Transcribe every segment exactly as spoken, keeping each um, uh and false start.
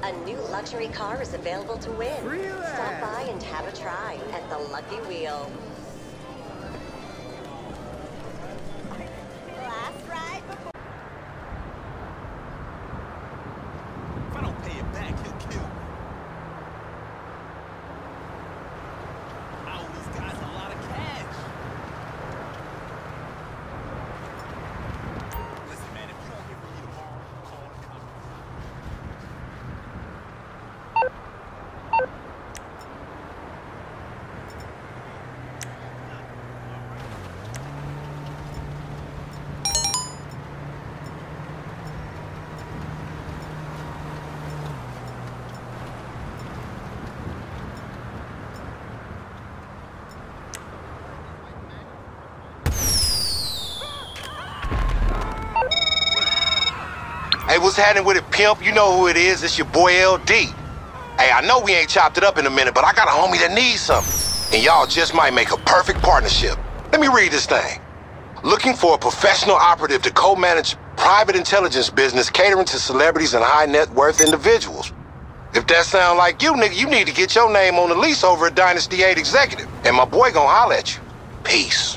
A new luxury car is available to win. Relax. Stop by and have a try at the Lucky Wheel. Last ride before... If I don't pay it back, he'll kill me. I owe these guys a lot of cash. Listen, man, if you don't hear from me tomorrow, call the cops. Hey, what's happening with it, pimp? You know who it is. It's your boy L D. Hey, I know we ain't chopped it up in a minute, but I got a homie that needs something. And y'all just might make a perfect partnership. Let me read this thing. Looking for a professional operative to co-manage private intelligence business catering to celebrities and high net worth individuals. If that sound like you, nigga, you need to get your name on the lease over at Dynasty eight Executive. And my boy gonna holler at you. Peace.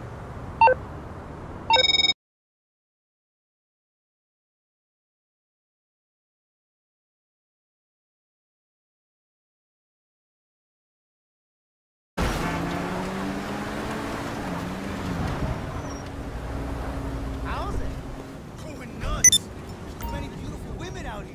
How's it? Going nuts. There's too many beautiful women out here.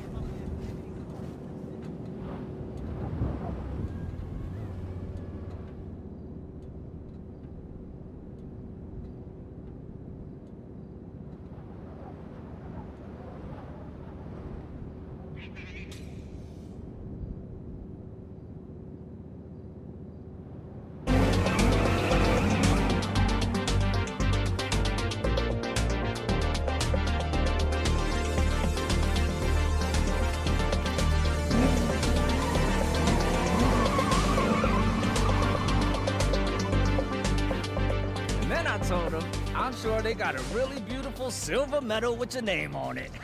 And then I told them, I'm sure they got a really beautiful silver medal with your name on it.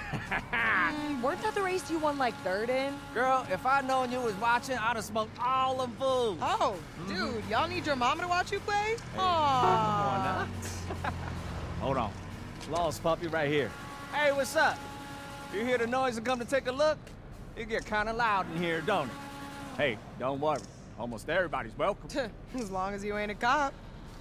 Mm, weren't that the race you won like third in? Girl, if I'd known you was watching, I'd have smoked all them fools. Oh, dude, y'all need your mama to watch you play? Come Aww. on now. Hold on. Lost puppy right here. Hey, what's up? You hear the noise and come to take a look? It get kind of loud in here, don't it? Hey, don't worry. Almost everybody's welcome. As long as you ain't a cop.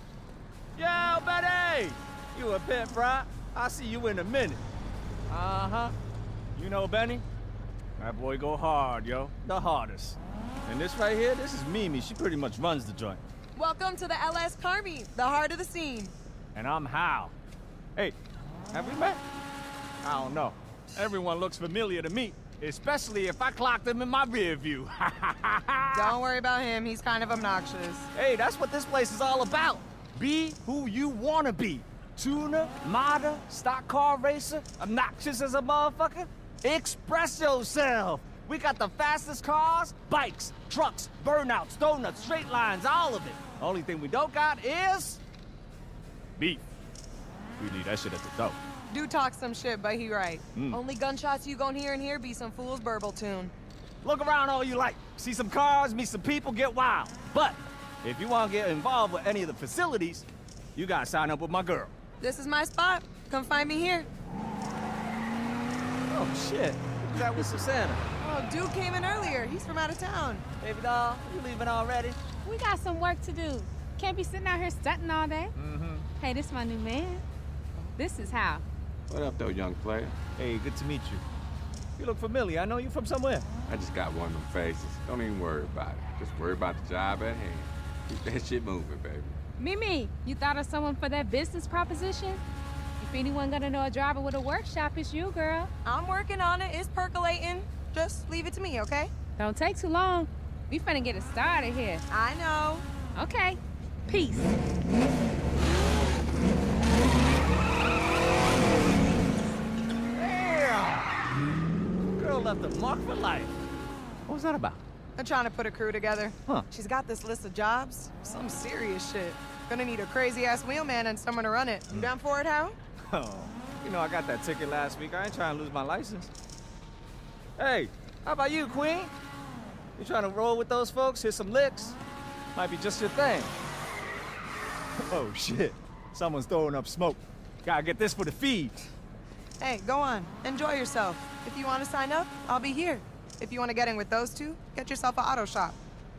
Yo, Betty! You a pet, bro? I'll see you in a minute. Uh-huh. You know Benny? That boy go hard, yo. The hardest. And this right here, this is Mimi. She pretty much runs the joint. Welcome to the L S Car Meet, the heart of the scene. And I'm Hal. Hey, have we met? I don't know. Everyone looks familiar to me, especially if I clock them in my rear view. Don't worry about him, he's kind of obnoxious. Hey, that's what this place is all about. Be who you wanna be. Tuner, modder, stock car racer, obnoxious as a motherfucker. Express yourself. We got the fastest cars, bikes, trucks, burnouts, donuts, straight lines, all of it. Only thing we don't got is beef. We need that shit at the door. Do talk some shit, but he right. Mm. Only gunshots you gon' hear in here be some fool's burble tune. Look around all you like. See some cars, meet some people, get wild. But if you want to get involved with any of the facilities, you gotta sign up with my girl. This is my spot. Come find me here. Oh shit, who's that with Susanna? Oh, dude came in earlier. He's from out of town. Baby doll, you leaving already? We got some work to do. Can't be sitting out here stunting all day. Mm-hmm. Hey, this my new man. This is Hal. What up, though, young player? Hey, good to meet you. You look familiar. I know you from somewhere. I just got one of them faces. Don't even worry about it. Just worry about the job at hand. Keep that shit moving, baby. Mimi, you thought of someone for that business proposition? If anyone gonna know a driver with a workshop, it's you, girl. I'm working on it. It's percolating. Just leave it to me, okay? Don't take too long. We finna get it started here. I know. Okay. Peace. Damn! Girl left a mark for life. What was that about? I'm trying to put a crew together. Huh. She's got this list of jobs. Some serious shit. Gonna need a crazy-ass wheelman and someone to run it. You down for it, Hal? Oh, you know I got that ticket last week. I ain't trying to lose my license. Hey, How about you, Queen? You trying to roll with those folks, hit some licks? Might be just your thing. Oh, shit. Someone's throwing up smoke. Gotta get this for the feed. Hey, go on. Enjoy yourself. If you want to sign up, I'll be here. If you want to get in with those two, get yourself an auto shop.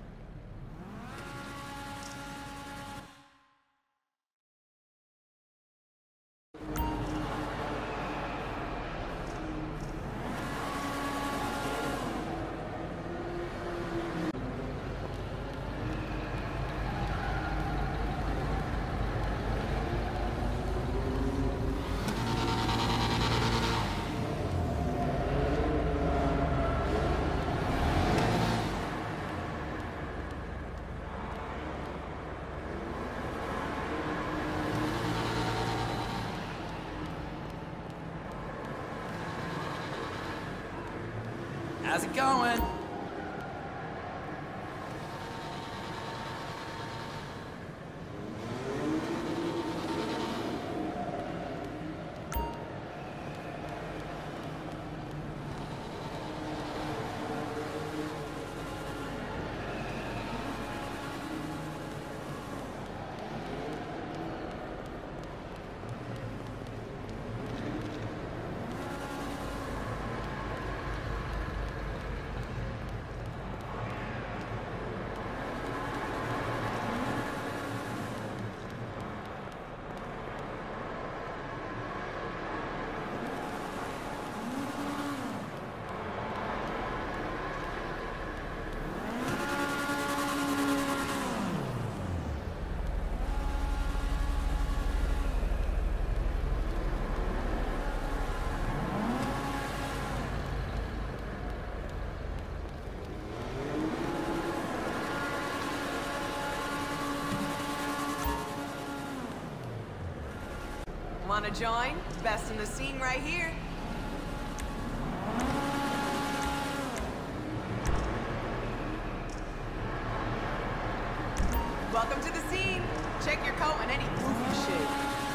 How's it going? Want to join? Best in the scene right here. Welcome to the scene. Check your coat and any goofy shit.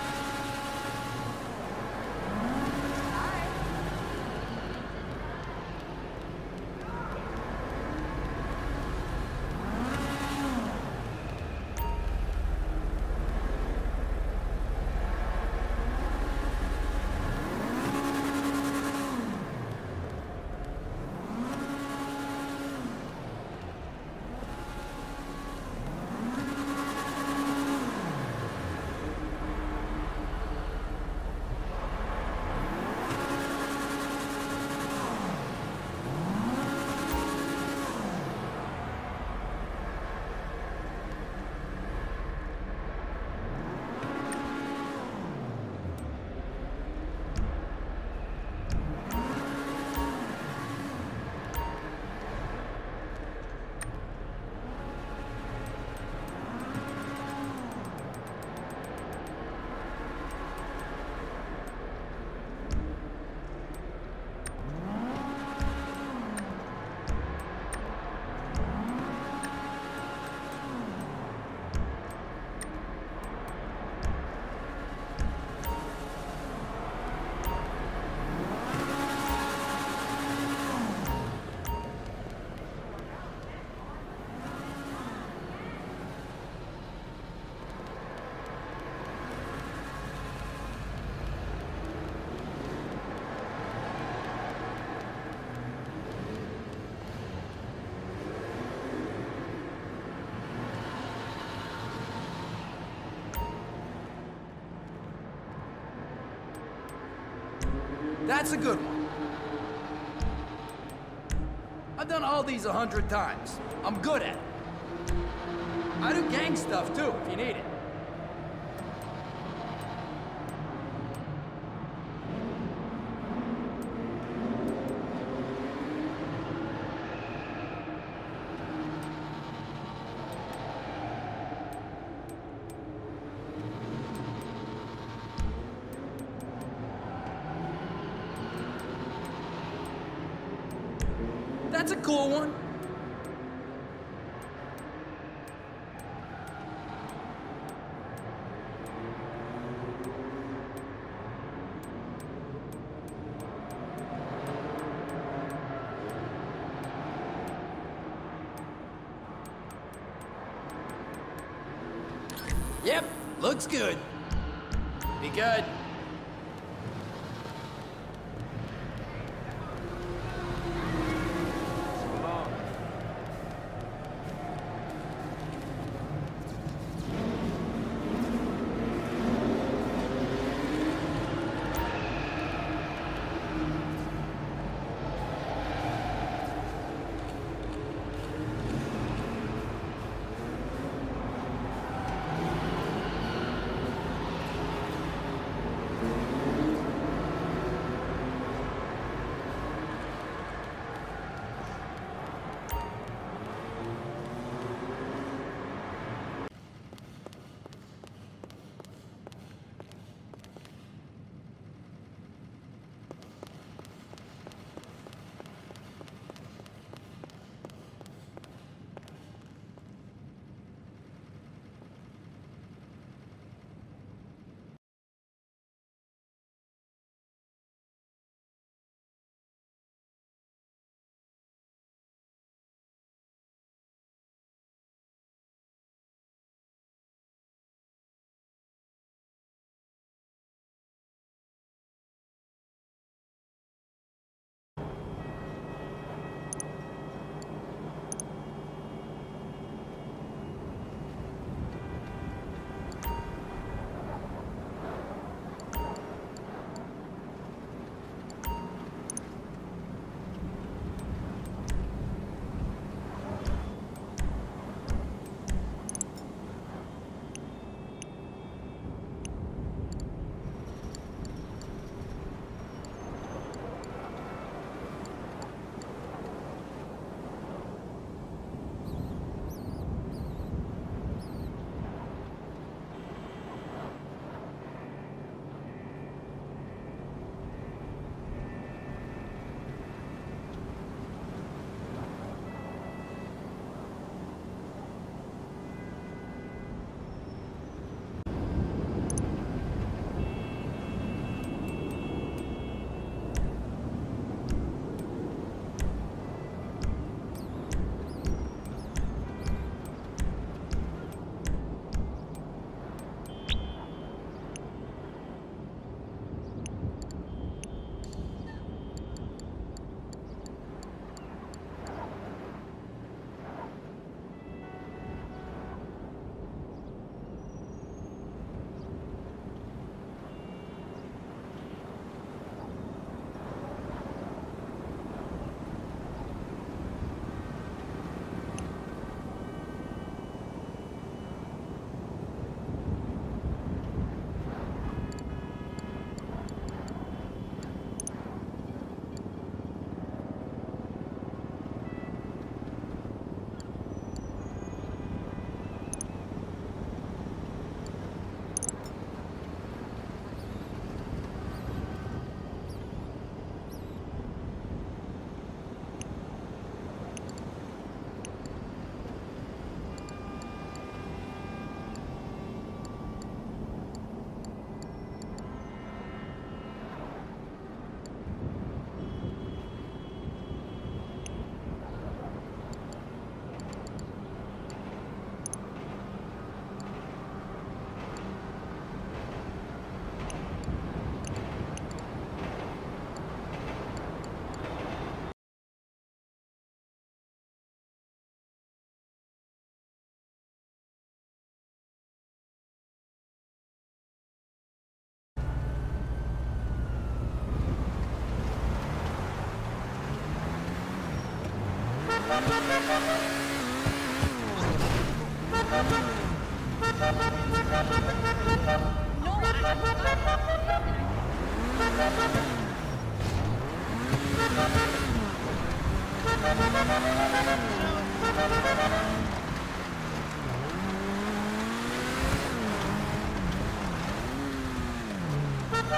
That's a good one. I've done all these a hundred times. I'm good at it. I do gang stuff too, if you need it. That's a cool one. Yep, looks good. Be good.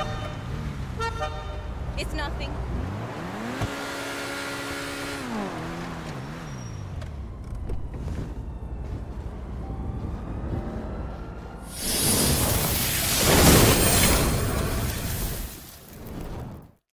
It's nothing.